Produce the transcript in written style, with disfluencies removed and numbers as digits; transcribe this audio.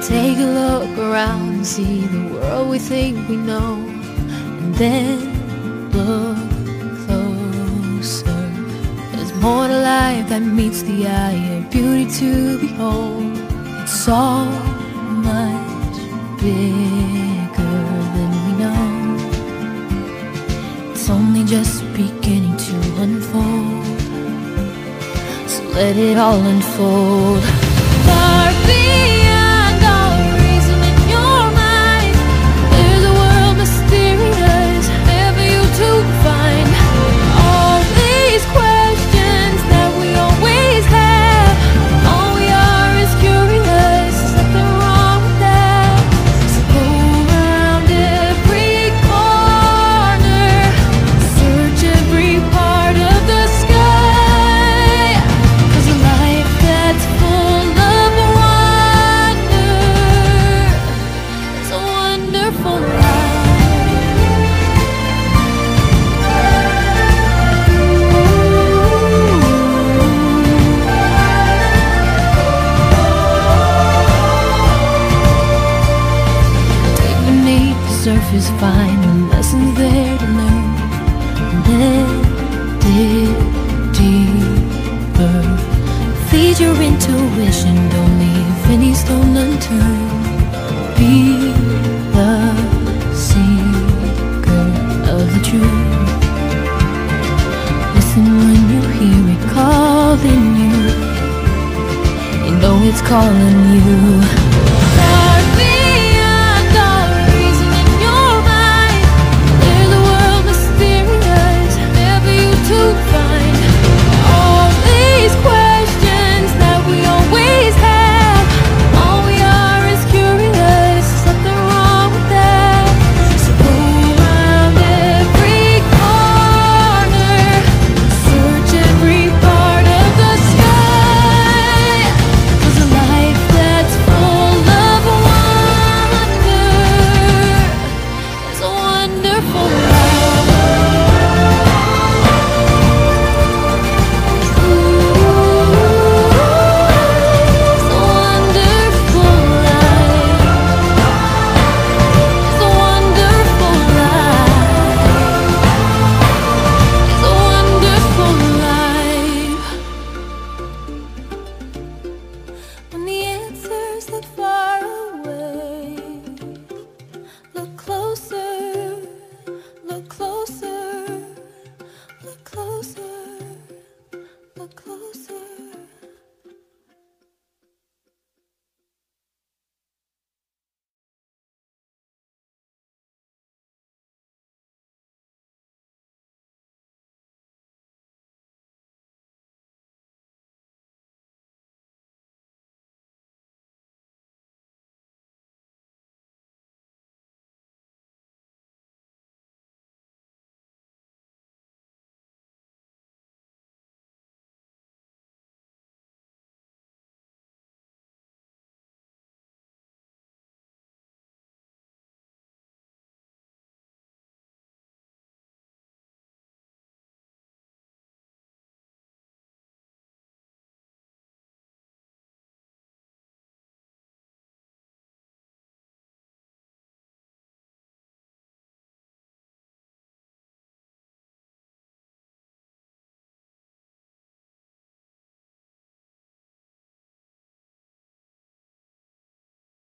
Take a look around and see the world we think we know, and then look closer. There's more to life than meets the eye, a beauty to behold. It's so much bigger than we know. It's only just beginning to unfold, so let it all unfold. Far beyond all reason in your mind, there's a world mysterious, never you to find. All these questions that we always have, all we are is curious, there's nothing wrong with that. So go around every corner, search every part of the sky, 'cause a life that's full of wonder is a wonderful life. Dig beneath the surface, find the lessons there to learn, and then dig deeper. Feed your intuition, don't leave any stone unturned. Be the seeker of the truth. Listen when you hear it calling you, you know it's calling you. Far beyond all reason in your mind, there's a world mysterious, never you to find. All these questions that we always have, all we are is curious, there's nothing wrong with that. So go around every corner, search every part of the sky, 'cause a life that's full of wonder is a wonderful life. It's a wonderful life. It's a wonderful life. It's a wonderful life. When the answers look far away, look closer, look closer.